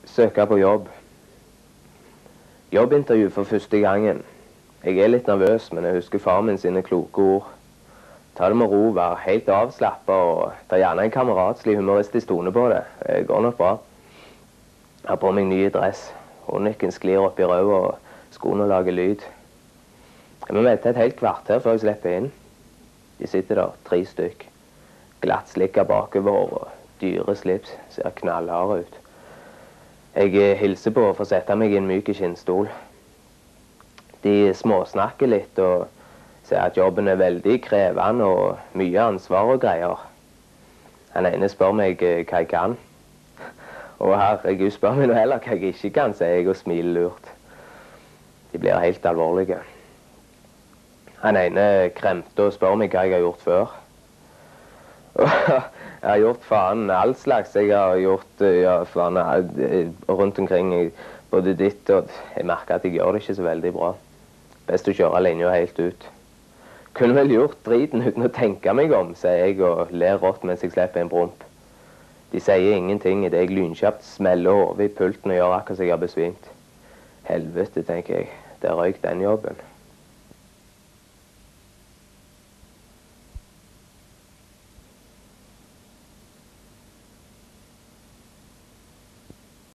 søke på jobb. Jobbintervju for første gangen. Jeg er litt nervøs, men jeg husker far min sine kloke ord. Ta det med ro, vær helt avslappet, og ta gjerne en kameratslig humoristisk tone på det. Det går nok bra. Jeg har på meg ny dress. Håndnykken sklir opp i røda, og skoene lager lyd. Jeg må vente et helt kvarter før jeg slipper inn. De sitter der, 3 stykk. Glatt slikket bakover, og dyre slips ser knallharde ut. Jeg hilser på å få sette meg i en myk skinnstol. De småsnakker litt og sier at jobben er veldig krevende og mye ansvar og greier. Den ene spør meg hva jeg kan. Og herregud, spør meg nå heller hva jeg ikke kan, sier jeg og smiler lurt. De blir helt alvorlige. Den ene kremter og spør meg hva jeg har gjort før. Jeg har gjort faen all slags. Jeg har gjort faen rundt omkring både ditt og... Jeg merker at jeg gjør det ikke så veldig bra. Best å kjøre linja helt ut. Kunne vel gjort driten uten å tenke meg om, sier jeg og ler rått mens jeg slipper en brump. De sier ingenting i det jeg lynkjapt smeller hodet i pulten og gjør akkurat som jeg har besvimt. Helvete, tenker jeg. Der røyk den jobben.